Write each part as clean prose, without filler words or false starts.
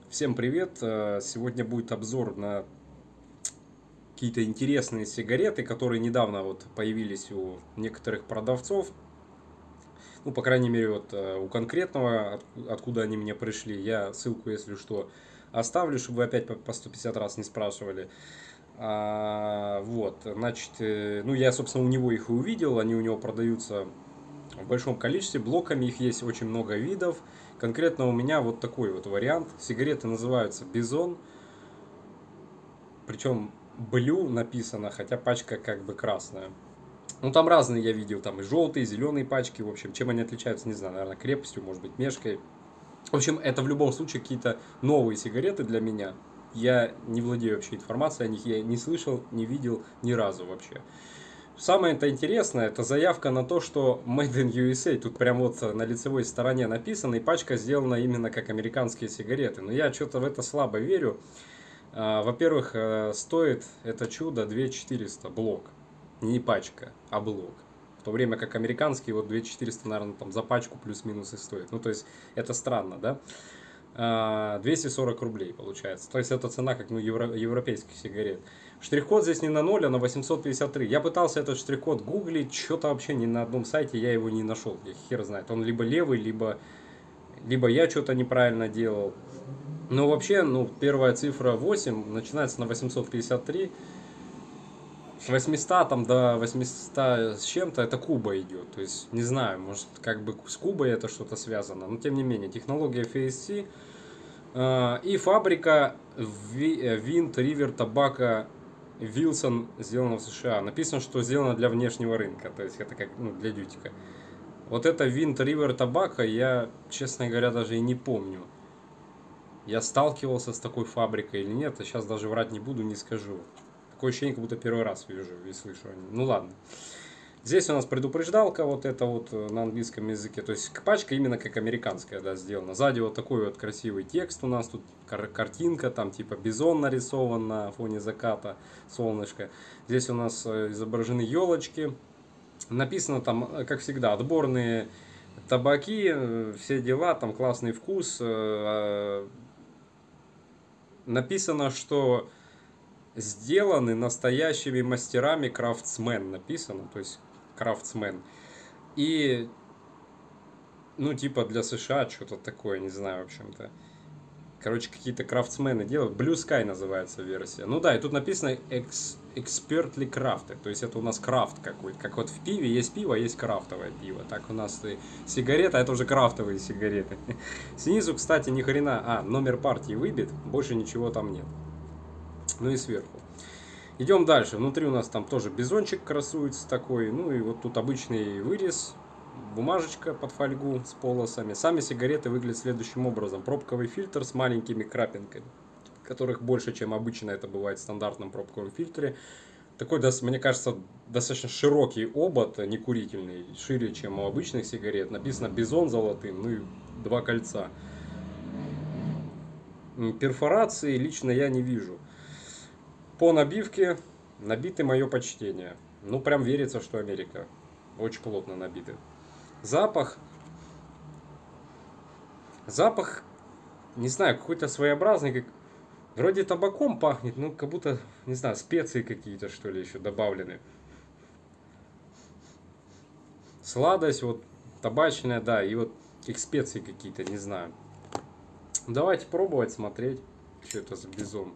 Всем привет! Сегодня будет обзор на какие-то интересные сигареты, которые недавно вот появились у некоторых продавцов. Ну, по крайней мере, вот у конкретного, откуда они мне пришли. Я ссылку, если что, оставлю, чтобы вы опять по 150 раз не спрашивали. Вот, значит, ну, я, собственно, у него их и увидел. Они у него продаются в большом количестве, блоками. Их есть очень много видов. Конкретно у меня вот такой вот вариант. Сигареты называются Бизон. Причем Blue написано, хотя пачка как бы красная. Ну, там разные я видел, там и желтые, и зеленые пачки, в общем, чем они отличаются, не знаю, наверное, крепостью, может быть, мешкой. В общем, это в любом случае какие-то новые сигареты для меня. Я не владею вообще информацией о них, я не слышал, не видел ни разу вообще. Самое это интересное, это заявка на то, что Made in USA, тут прям вот на лицевой стороне написано, и пачка сделана именно как американские сигареты. Но я что-то в это слабо верю. Во-первых, стоит это чудо 2400 блок. Не пачка, а блок. В то время как американские вот 2400, наверное, там за пачку плюс-минус и стоит. Ну, то есть, это странно, да? 240 рублей получается. То есть, это цена как ну, европейских сигарет. Штрих-код здесь не на 0, а на 853. Я пытался этот штрих-код гуглить, что-то вообще ни на одном сайте я его не нашел. Я хер знает. Он либо левый, либо я что-то неправильно делал. Но вообще, ну, первая цифра 8 начинается на 853. С 800 там, до 800 с чем-то это Куба идет. То есть, не знаю, может, как бы с Кубой это что-то связано. Но, тем не менее, технология FSC и фабрика Wind River Tobacco Wilson сделана в США. Написано, что сделано для внешнего рынка. То есть, это как ну, для дютика. Вот это Wind River Tobacco я, честно говоря, даже и не помню. Я сталкивался с такой фабрикой или нет, а сейчас даже врать не буду, не скажу. Такое ощущение, как будто первый раз вижу и слышу. Ну ладно. Здесь у нас предупреждалка вот это вот на английском языке. То есть пачка именно как американская, да, сделана. Сзади вот такой вот красивый текст у нас. Тут картинка, там типа бизон нарисован на фоне заката, солнышко. Здесь у нас изображены елочки. Написано там, как всегда, отборные табаки, все дела, там классный вкус. Написано, что сделаны настоящими мастерами крафтсмен, написано, то есть крафтсмен. И, ну, типа для США что-то такое, не знаю, в общем-то. Короче, какие-то крафтсмены делают. Blue Sky называется версия. Ну да, и тут написано expertly crafted. То есть это у нас крафт какой-то. Как вот в пиве есть пиво, есть крафтовое пиво. Так у нас и сигарета, это уже крафтовые сигареты. Снизу, кстати, ни хрена. Номер партии выбит, больше ничего там нет. Ну и сверху. Идем дальше. Внутри у нас там тоже бизончик красуется такой. Ну и вот тут обычный вырез. Бумажечка под фольгу с полосами. Сами сигареты выглядят следующим образом. Пробковый фильтр с маленькими крапинками, которых больше, чем обычно это бывает в стандартном пробковом фильтре. Такой, мне кажется, достаточно широкий обод, некурительный, шире, чем у обычных сигарет. Написано бизон золотым, ну и 2 кольца. Перфорации лично я не вижу. По набивке набиты мое почтение. Ну, прям верится, что Америка. Очень плотно набиты. Запах, не знаю, какой-то своеобразный, как вроде табаком пахнет, ну как будто, не знаю, специи какие-то что ли еще добавлены. Сладость, вот табачная, да, и вот их специи какие-то, не знаю. Давайте пробовать, смотреть, что это за бизон.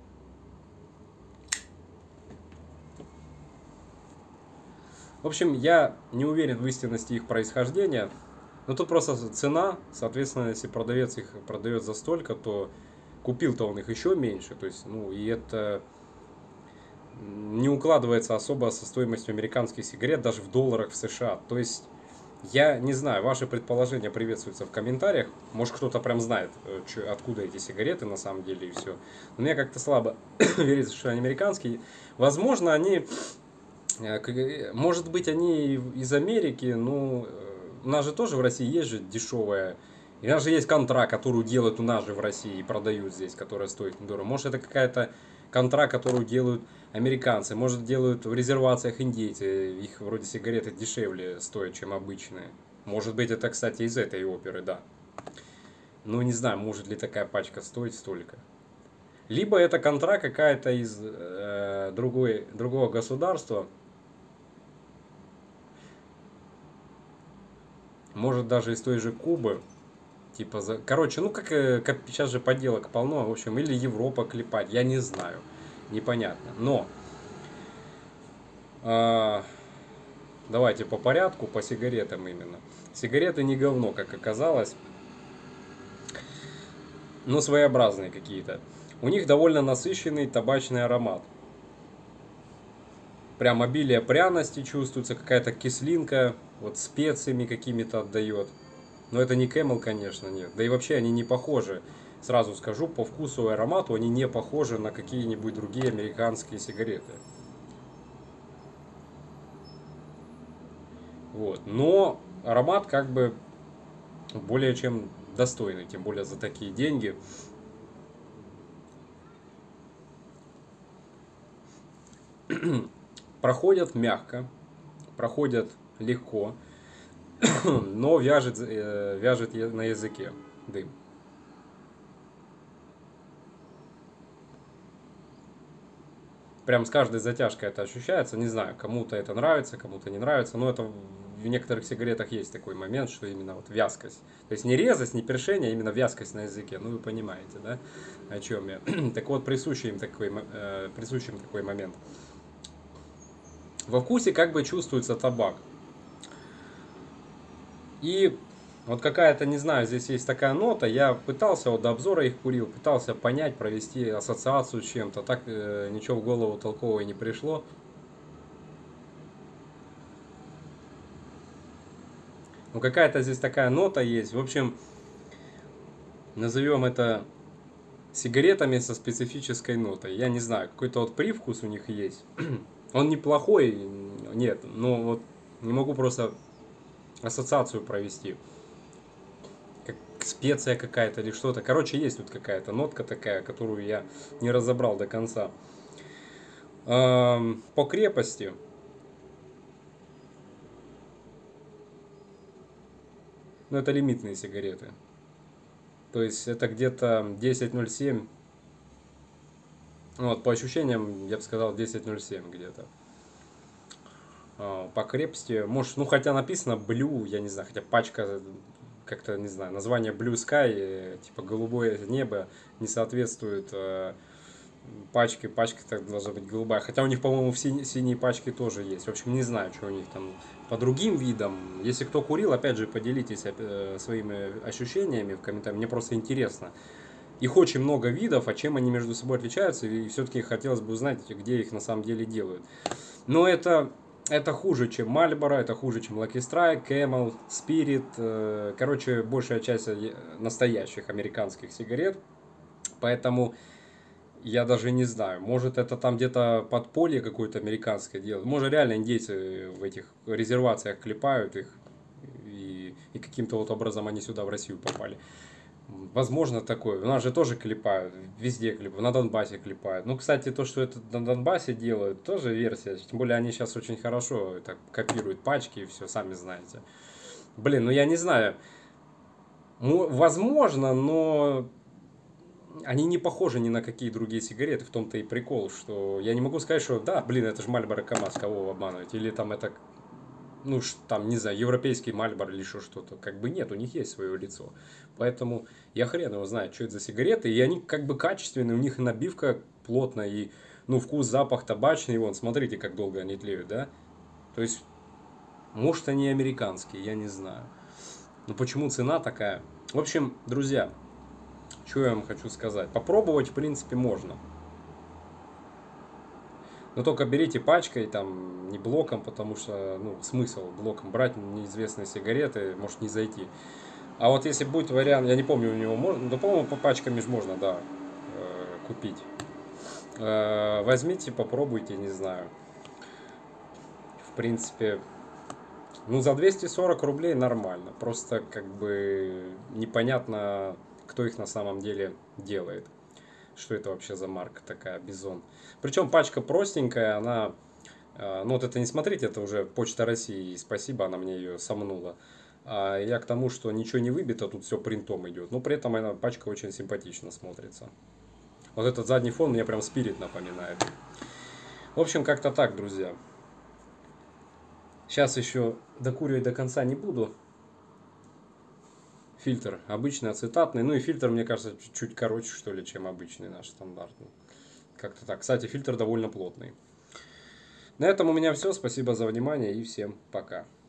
В общем, я не уверен в истинности их происхождения. Но тут просто цена, соответственно, если продавец их продает за столько, то купил-то он их еще меньше. То есть, ну, и это не укладывается особо со стоимостью американских сигарет, даже в долларах в США. То есть, я не знаю, ваши предположения приветствуются в комментариях. Может, кто-то прям знает, откуда эти сигареты на самом деле и все. Но мне как-то слабо верится, что они американские. Возможно, они... Может быть, они из Америки, но у нас же тоже в России есть же дешевая. И у нас же есть контра, которую делают у нас же в России и продают здесь, которая стоит недорого. Может, это какая-то контра, которую делают американцы. Может, делают в резервациях индейцы. Их вроде сигареты дешевле стоят, чем обычные. Может быть, это, кстати, из этой оперы, да. Ну, не знаю, может ли такая пачка стоить столько. Либо это контра какая-то из другого государства. Может даже из той же Кубы. Типа, короче, ну как сейчас же подделок полно. В общем, или Европа клепать. Я не знаю. Непонятно. Но а, давайте по порядку, по сигаретам именно. Сигареты не говно, как оказалось. Но своеобразные какие-то. У них довольно насыщенный табачный аромат. Прям обилие пряности чувствуется, какая-то кислинка, вот специями какими-то отдает. Но это не Camel, конечно, нет. Да и вообще они не похожи. Сразу скажу, по вкусу и аромату они не похожи на какие-нибудь другие американские сигареты. Вот. Но аромат как бы более чем достойный, тем более за такие деньги. Проходят мягко, проходят легко, но вяжет на языке дым. Прям с каждой затяжкой это ощущается. Не знаю, кому-то это нравится, кому-то не нравится, но это в некоторых сигаретах есть такой момент, что именно вот вязкость. То есть не резость, не першение, а именно вязкость на языке. Ну, вы понимаете, да, о чем я. Так вот, присущий им такой момент. Во вкусе как бы чувствуется табак. И вот какая-то, не знаю, здесь есть такая нота. Я пытался, вот до обзора их курил, пытался понять, провести ассоциацию с чем-то. Так ничего в голову толкового не пришло. Ну, какая-то здесь такая нота есть. В общем, назовем это сигаретами со специфической нотой. Я не знаю, какой-то вот привкус у них есть. Он неплохой, нет, но вот не могу просто ассоциацию провести. Как специя какая-то или что-то. Короче, есть тут какая-то нотка такая, которую я не разобрал до конца. По крепости. Ну, это лимитные сигареты. То есть это где-то 10.07. Вот, по ощущениям, я бы сказал 10.07 где-то. По крепости, может, ну хотя написано Blue, я не знаю, хотя пачка как-то, не знаю, название Blue Sky, типа голубое небо, не соответствует пачке, пачка так должна быть голубая. Хотя у них, по-моему, синие пачки тоже есть. В общем, не знаю, что у них там по другим видам. Если кто курил, опять же, поделитесь своими ощущениями в комментариях. Мне просто интересно. Их очень много видов, а чем они между собой отличаются, и все-таки хотелось бы узнать, где их на самом деле делают. Но это хуже, чем Marlboro, это хуже, чем Lucky Strike, Camel, Spirit. Короче, большая часть настоящих американских сигарет. Поэтому я даже не знаю. Может, это там где-то подполье какое-то американское делают. Может, реально индейцы в этих резервациях клепают их. И каким-то вот образом они сюда, в Россию, попали. Возможно, такое. У нас же тоже клепают. Везде клепают. На Донбассе клепают. Ну, кстати, то, что это на Донбассе делают, тоже версия. Тем более, они сейчас очень хорошо так копируют пачки и все, сами знаете. Блин, ну я не знаю. Возможно, но они не похожи ни на какие другие сигареты. В том-то и прикол, что я не могу сказать, что да, блин, это же Marlboro КамАЗ, кого вы обманываете. Или там это, ну, там, не знаю, европейский Marlboro или еще что-то. Как бы нет, у них есть свое лицо. Поэтому я хрен его знает, что это за сигареты. И они как бы качественные, у них и набивка плотная, и, ну, вкус, запах табачный. Вон, смотрите, как долго они тлеют, да? То есть, может, они американские, я не знаю. Но почему цена такая? В общем, друзья, что я вам хочу сказать. Попробовать, в принципе, можно. Но только берите пачкой, там, не блоком, потому что, ну, смысл блоком брать неизвестные сигареты, может не зайти. А вот если будет вариант, я не помню, у него можно, да, по-моему, по пачками же можно, да, купить. Возьмите, попробуйте, не знаю. В принципе, ну, за 240 рублей нормально. Просто, как бы, непонятно, кто их на самом деле делает. Что это вообще за марка такая, Бизон. Причем пачка простенькая, она... Ну, вот это не смотрите, это уже Почта России, спасибо, она мне ее сомнула. А я к тому, что ничего не выбито, тут все принтом идет. Но при этом эта пачка очень симпатично смотрится. Вот этот задний фон мне прям Spirit напоминает. В общем, как-то так, друзья. Сейчас еще докуривать до конца не буду. Фильтр обычный, ацетатный. Ну и фильтр, мне кажется, чуть короче, что ли, чем обычный наш стандартный. Как-то так. Кстати, фильтр довольно плотный. На этом у меня все. Спасибо за внимание и всем пока.